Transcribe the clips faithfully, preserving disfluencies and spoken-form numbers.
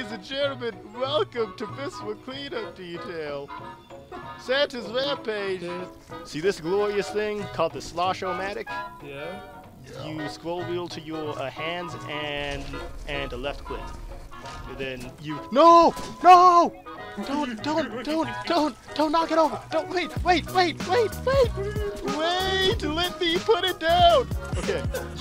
Ladies and gentlemen, welcome to Misfit Cleanup Detail. Santa's rampage. See this glorious thing called the Slosh-O-Matic? Yeah. You scroll wheel to your uh, hands and and a left click. And then you no no don't don't don't don't don't knock it over. Don't wait wait wait wait wait wait let me put it down. Okay.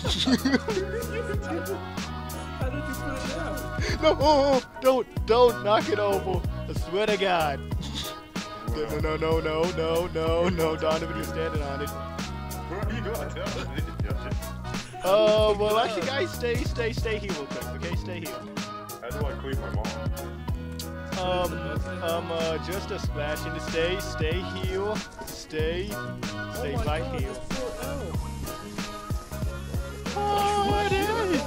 How did you put it down? No, oh, don't, don't knock it over. I swear to God. No, no, no, no, no, no, no, Donovan, you're standing on it. Where are you going? Oh, uh, well, actually, guys, stay, stay, stay here real quick, okay? Stay here. How do I clean my mom? Um, um, uh, just a splash in the stay, stay here, stay, stay oh right God, here. Oh, what is it?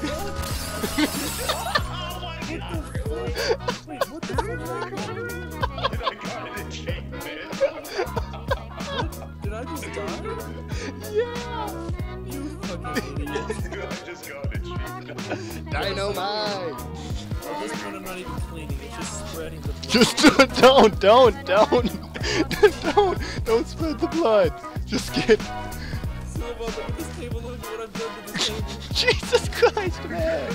wait, what the fuck did I do? I got it in shape, man. Did I just die? Yeah! You fucking idiot. I just got it in shape. Dynamite! At this point, I'm not even cleaning, it's just spreading the blood. Just don't, don't, don't, don't, don't, don't spread the blood. Just get... So, look at this table, look at what I've done to this table. Jesus Christ, man!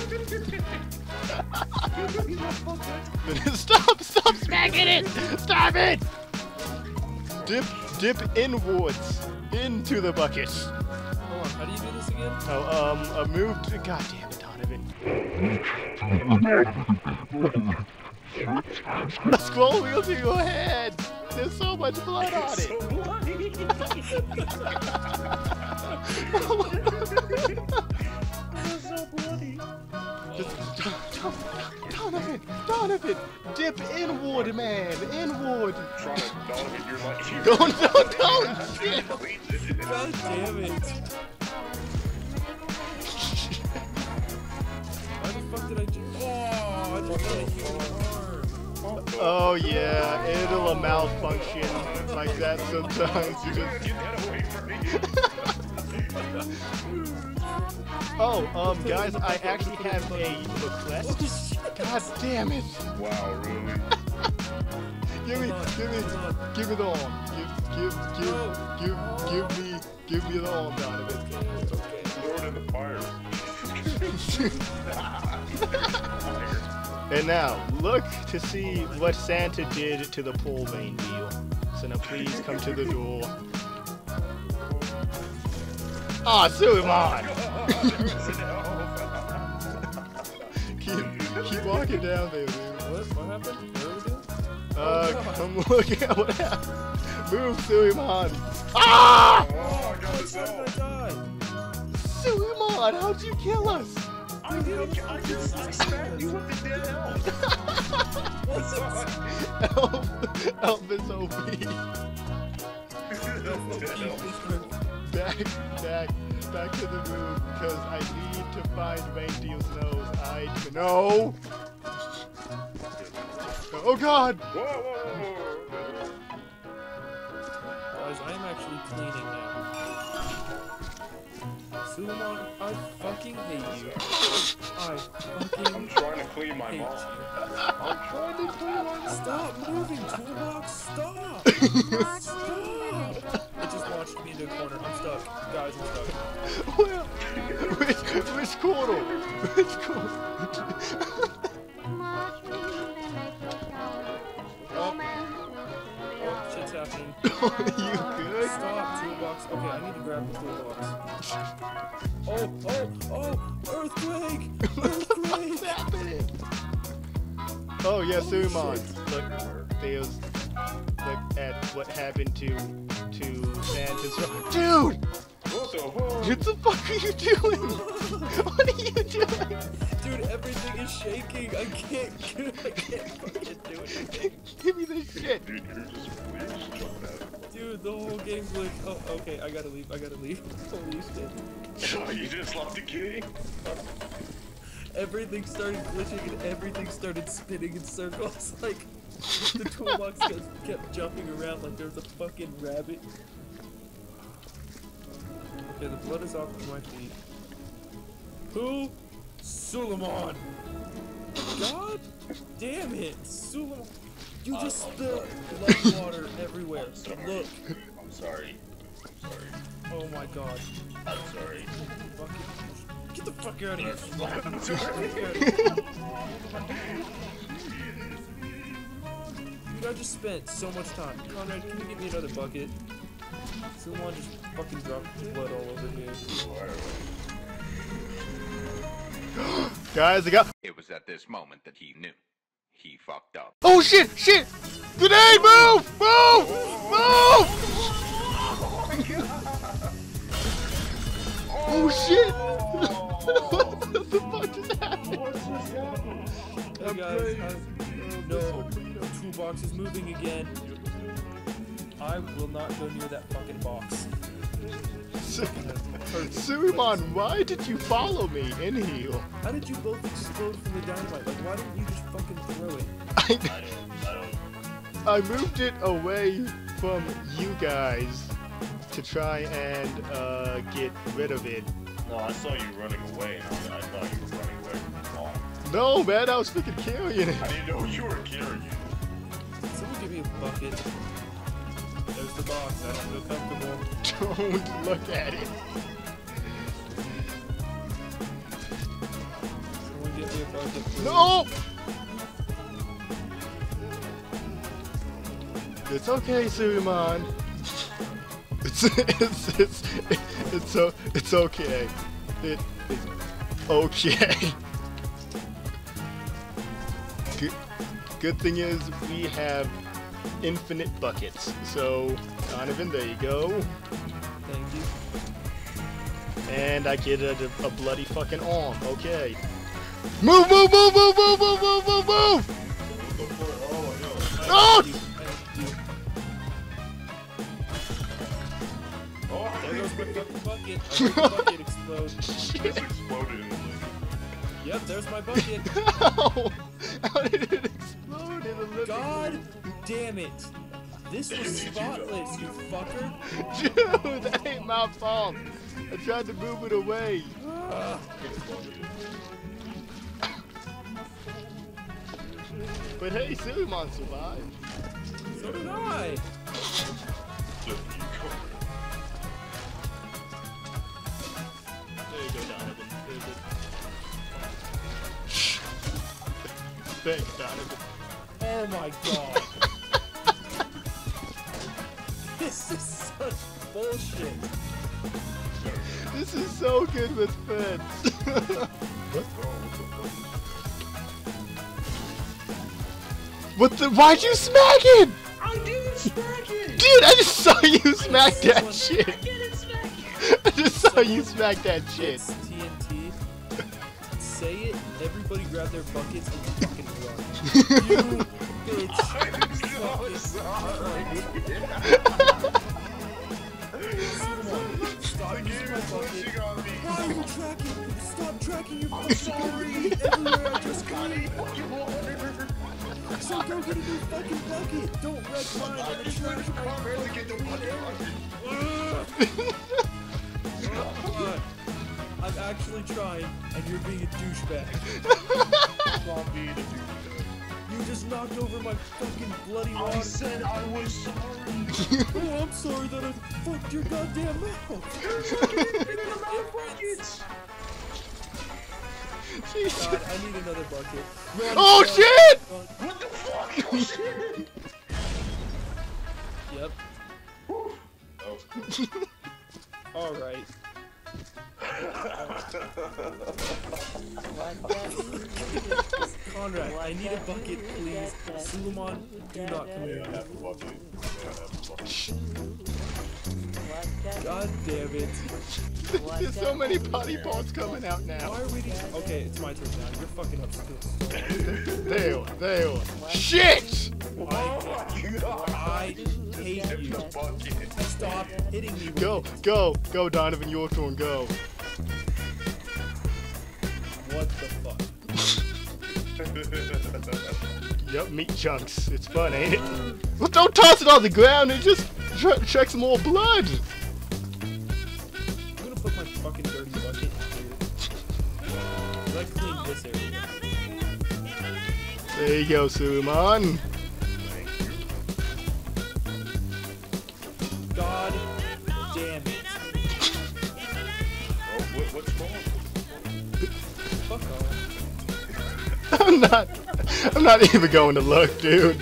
Stop, stop smacking it! Stop it! Dip, dip inwards into the bucket. Hold on, how do you do this again? Oh, um, a move to... God damn it, Donovan. Scroll wheel to your head! There's so much blood on it! So bloody. It's so bloody. Just, Donovan, Donovan, dip inward, man, inward. Trying to Donovan, you're like... Don't, don't, don't, shit. God damn it. Why the fuck did I do? Oh, I just got a huge arm. Oh yeah, it'll a malfunction like that sometimes. You just... Get that away from me. Oh, um, guys, I actually have a request. God damn it! Wow, really? Give me, give me, give me the arm. Give, give, give, give, give me, give me the arm, Donovan. Throw it in the fire. And now, look to see what Santa did to the pole vein deal. So now please come to the door. Ah, oh, Suleiman! keep, keep walking down there, dude. What? What happened? What are we doing? Uh, Oh, come look at what happened. Move, Suleiman. Ah! Oh, I got this How did I out. die? Suleiman, how'd you kill us? I didn't, I just, I smacked you with the dead elf. What's up? Elf, Elf is O P. Dead elf. Back, back, back to the room, because I need to find Reindeer's nose. I no. Oh God! Whoa, whoa, whoa, Guys, I am actually cleaning now. Suleiman, I fucking hate you. I fucking I'm trying to clean my hate mom. you. I'm trying to clean my mom. Stop moving, Toolbox! Stop! Stop! It just launched me into a corner. I'm stuck. Guys, I'm stuck. Well, which, which corner? Which corner? Oh, oh shit's happening. Are you good? Stop, Toolbox. Okay, I need to grab the Toolbox. Oh, oh, oh! Earthquake! Earthquake! What's happening? Oh yeah, Suleiman. Look, there's look at what happened to to Santa's. Dude! What the fuck? What the fuck are you doing? What are you doing? Dude, everything is shaking. I can't, I can't fucking do anything. Give me this shit. Dude, you're just, you're just jumping out. Dude, the whole game's like, oh, okay, I gotta leave, I gotta leave. Holy shit. Oh, you just left the game? Everything started glitching and everything started spinning in circles. Like, the toolbox kept, kept jumping around like there was a fucking rabbit. Okay, the blood is off of my feet. Who? Suleiman! God damn it! Suleiman, you just spilled blood water everywhere. Look. I'm sorry. I'm sorry. Oh my god. I'm sorry. Fucking, get the fuck out of here. I'm sorry. Dude, I just spent so much time. Conrad, can you get me another bucket? Someone just fucking dropped blood all over here. Guys, I got. It was at this moment that he knew. He fucked up. Oh shit! Shit! Grenade! Move! Move! Move! Oh shit! What the fuck just happened? Hey guys, I, no, toolbox is moving again. I will not go near that fucking box. Suleiman, why did you follow me in heel? How did you both explode from the dynamite? Like, why didn't you just fucking throw it? I, I don't, I don't. I moved it away from you guys to try and uh, get rid of it. No, I saw you running away, and I, I thought you were running away from the bomb. No, man, I was freaking carrying it. I didn't know you were carrying it. Someone give me a bucket. There's the box. I don't feel comfortable. Don't look at it. Someone give me a bucket, please. No! It's okay, Suleiman. It's it's it's it's so it's okay. It it's okay. Good, good thing is we have infinite buckets. So, Donovan, there you go. Thank you. And I get a, a bloody fucking arm. Okay. Move, move, move, move, move, move, move, move, move! Oh! Thank you. Oh, There goes my fucking bucket. I heard the bucket explode. This exploded in the lake. Yep, there's my bucket. How? How did it explode in the living God room? damn it. This was spotless, you fucker. Dude, that ain't my fault. I tried to move it away. Ah. But hey, Suleiman survived. So did I. There you go, Donovan. Thanks, Donovan. Oh my god. This is such bullshit. This is so good with fence. What? What the? Why'd you smack it? I didn't smack it! Dude, I just saw you smack that shit. I didn't smack I just saw you smack that shit. It's T N T. Say it, everybody grab their buckets and fucking run. You bitch. I'm sorry. Stop The using game my is bucket. pushing on me. Why are you tracking? Stop tracking your I'm fucking sorry. everywhere I just got got it. You water. So go get a new fucking bucket. Don't wreck mine on the trash. I'm ready to get the fucking bucket. I'm actually trying, and you're being a douchebag. I'm not being a douchebag. You just knocked over my fucking bloody I water. said I was sorry. Oh, I'm sorry that I fucked your goddamn mouth. Jesus. God, I need another bucket. Run, Oh run, shit! run. What the fuck? Yep. Oh. Alright. Conrad, I need a bucket, please. Suleiman, do not come May here. I have a bucket? May I have a bucket? God damn it. There's so many potty pots coming out now. Why are we doing... Okay, it's my turn now. You're fucking up still. There, there. Shit! Oh my god! I hate Get you. the bucket. Stop hitting me with Go, it. go, go, Donovan, your turn, go. What the fuck? Yep, meat chunks. It's fun, ain't it? Well, don't toss it on the ground and just tr check some more blood. I'm gonna put my fucking dirty bucket here. I cleaned this area. There you go, Suman. God damn it. Oh, what, what's wrong? Fuck off. I'm not. I'm not even going to look, dude.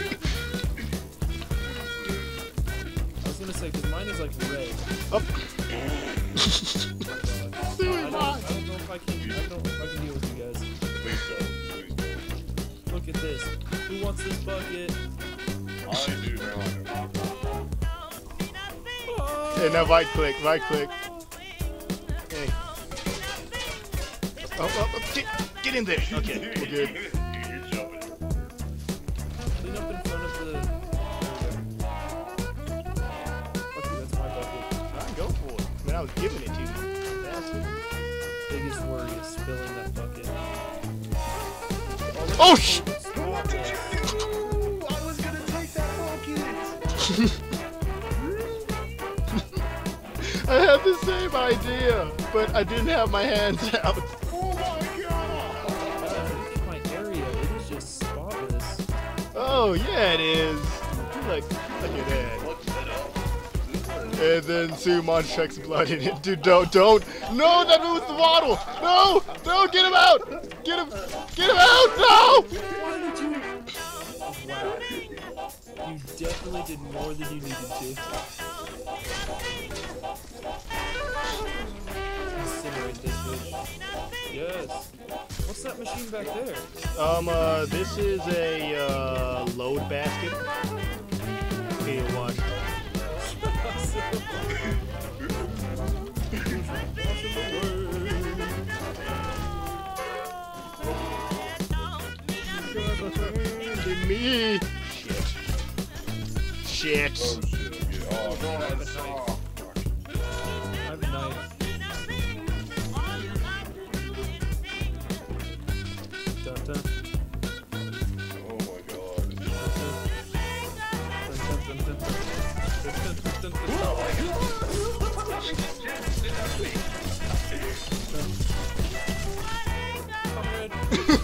I was gonna say, because mine is like red. Up. I don't, I don't know if I can. I don't know if I can deal with you guys. Please don't. Please don't. Look at this. Who wants this bucket? I do now. Hey, now right click, right click. Hey. Oh, oh, oh, get, get in there. Okay, we're good. You're jumping. Clean up in front of the. Okay, that's my bucket. Alright, go for it. Man, I was giving it to you. Bastard. Biggest worry is spilling that bucket. Oh, sh! Stop it. Ooh, I was gonna take that bucket. I had the same idea, but I didn't have my hands out. Oh my god. Look at my area. It is just spotless. Oh, yeah, it is. Look, look at that. Look that up. And then Suman chucks blood in it. Dude, don't, don't. No, that moves the waddle. No, no, get him out. Get him, get him out. No. Why did you? Wow. You definitely did more than you needed to. Incinerate this bitch. Yes. What's that machine back there? Um, uh, this is a, uh, load basket. Here, watch. Me. Shit. Shit. Oh shit. Yeah. Oh, no, I have a that's knife. oh, fuck. I have a knife. Dun, dun. Oh my god. Dun, dun, dun, dun, dun. Dun, dun, dun, dun, dun. Comrade.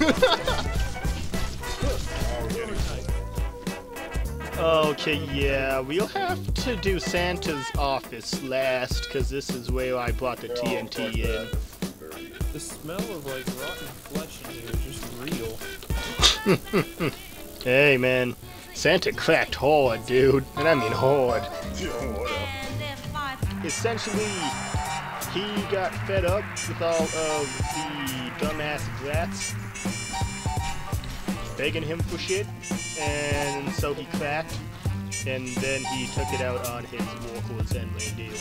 Okay, yeah, we'll have to do Santa's office last, because this is where I brought the T N T in. The smell of like rotten flesh in here is just real. Hey, man, Santa cracked hard, dude, and I mean hard. Yeah, what up? Essentially, he got fed up with all of the dumbass brats begging him for shit, and so he cracked, and then he took it out on his walkers and reindeer.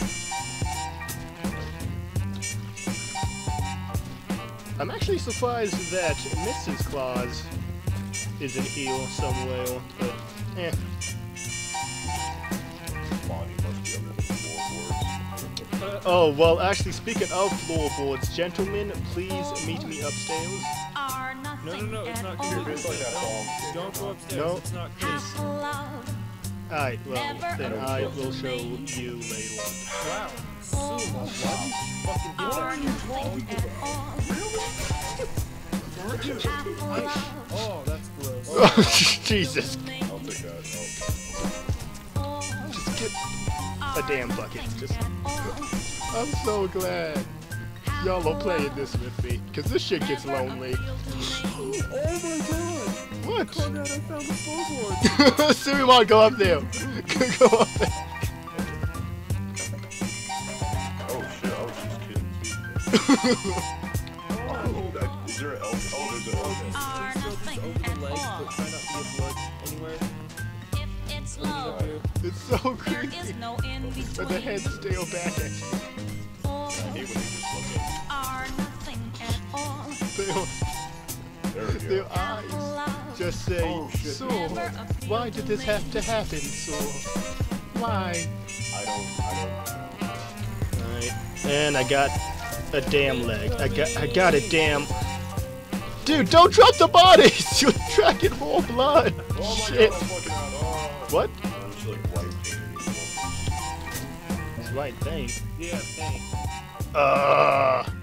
I'm actually surprised that Missus Claus isn't here somewhere, but eh. Bonnie must be under the floorboards. Oh, well, actually, speaking of floorboards, gentlemen, please meet me upstairs. No, no, no, it's not good. It's like that bomb. Don't go upstairs. No. It's not good. Alright, well, then I will show you later. Wow. Sumo, why did you fucking get that? Oh, that's gross. Oh, Jesus. I'll take that. Oh. Just get a damn bucket. Just. I'm so glad y'all are playing this with me, because this shit gets lonely. Oh my god! What? Conrad, I found the floorboard! Surimon, go up there. Go up there. Oh shit, I was just kidding. Oh, that, is there an elf? Oh, there's an elf. Please throw this over the legs, but try not to get blood anywhere. Lean up here. It's so creepy. But the heads stare back at you. I hate when they just look at Their, you. There we go. their eyes just say, Oh, shit. so, why did this have to happen, so? Why? I don't, I don't. Alright, and I got a damn leg. I got, I got a damn... Dude, don't drop the bodies! You're tracking more blood! Oh my Shit. god, I'm fucking out. Oh. What? I'm just like white painting. It's right thing. Yeah, thanks. Uh.